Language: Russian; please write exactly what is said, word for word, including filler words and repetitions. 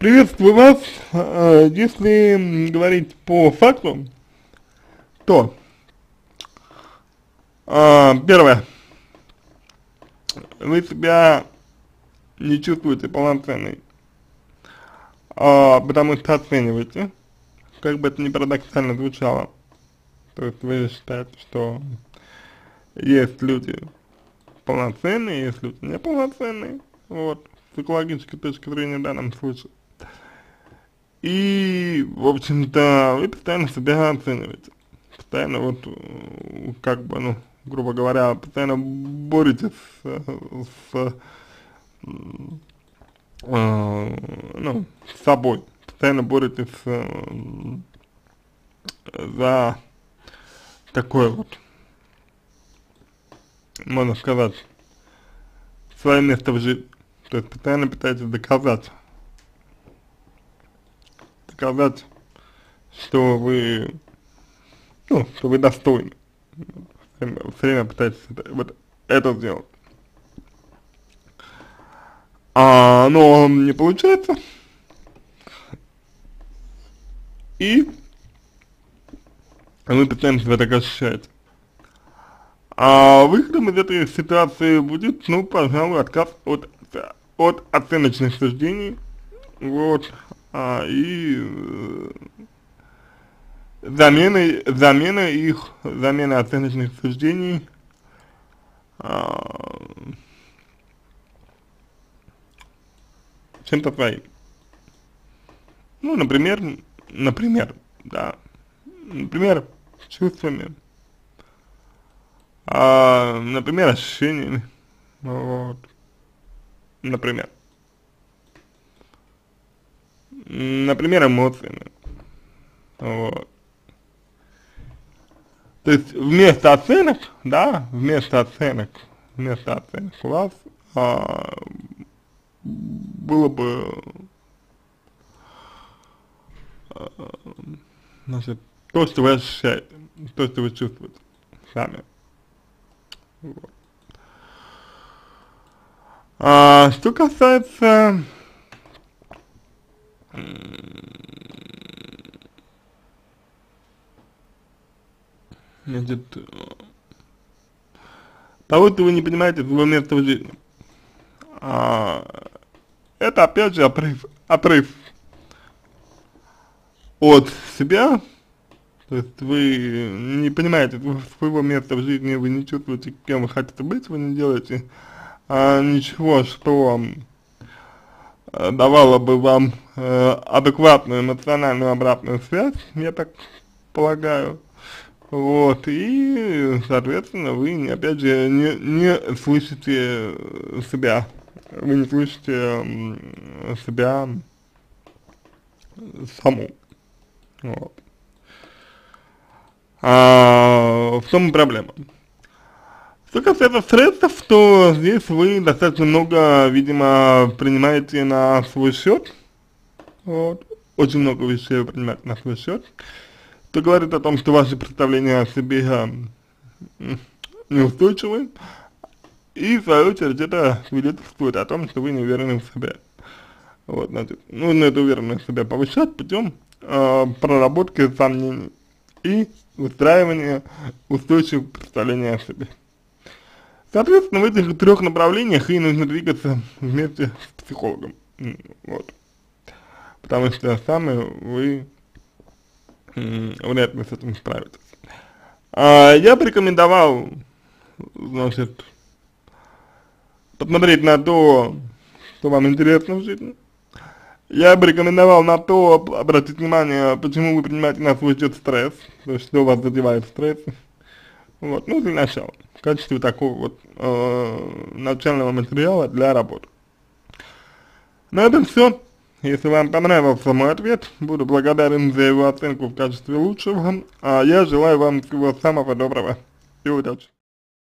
Приветствую вас. Э, Если м, говорить по факту, то э, первое, вы себя не чувствуете полноценной, а, потому что оцениваете, как бы это ни парадоксально звучало. То есть вы считаете, что есть люди полноценные, есть люди неполноценные, вот, с экологической точки зрения в данном случае. И, в общем-то, вы постоянно себя оцениваете. Постоянно вот, э, как бы, ну, грубо говоря, постоянно боретесь с, с м, э, ну, с собой. Постоянно боретесь э, за такое вот, можно сказать, свое место в жизни. То есть постоянно пытаетесь доказать, доказать, что вы, ну, что вы достойны. Все время, все время пытаетесь это, вот это сделать. А, но не получается. И вы постоянно себя так ощущаете. А выходом из этой ситуации будет, ну, пожалуй, отказ от, от оценочных суждений. Вот. А, и э, замена, замена их, замена оценочных суждений а, чем-то своим. Ну, например, например, да, например, чувствами, а, например, ощущениями, вот, например, например, эмоциями, вот. То есть вместо оценок, да, вместо оценок, вместо оценок у вас а, было бы, а, значит, то, что вы ощущаете, то, что вы чувствуете сами. Вот. А, что касается значит, того, что вы не понимаете своего места в жизни. А, это опять же отрыв, отрыв от себя, то есть вы не понимаете своего места в жизни, вы не чувствуете, кем вы хотите быть, вы не делаете а, ничего, что а, давало бы вам а, адекватную эмоциональную обратную связь, я так полагаю. Вот, и, соответственно, вы, опять же, не, не слышите себя, вы не слышите м, себя саму, вот. А, в том и проблема. Что касается стрессов, то здесь вы достаточно много, видимо, принимаете на свой счет, вот, очень много вещей вы принимаете на свой счет, что говорит о том, что ваши представления о себе э, неустойчивы, и, в свою очередь, это свидетельствует о том, что вы не уверены в себе. Вот, значит, нужно эту уверенность в себе повышать путем э, проработки сомнений и выстраивания устойчивых представлений о себе. Соответственно, в этих трех направлениях и нужно двигаться вместе с психологом, вот, потому что сами вы вряд ли с этим справитесь. А, я бы рекомендовал, значит, посмотреть на то, что вам интересно в жизни. Я бы рекомендовал на то обратить внимание, почему вы принимаете на свой счет стресс, то есть что вас задевает стресс. Вот, ну, для начала, в качестве такого вот э, начального материала для работы. На этом все. Если вам понравился мой ответ, буду благодарен за его оценку в качестве лучшего, а я желаю вам всего самого доброго и удачи.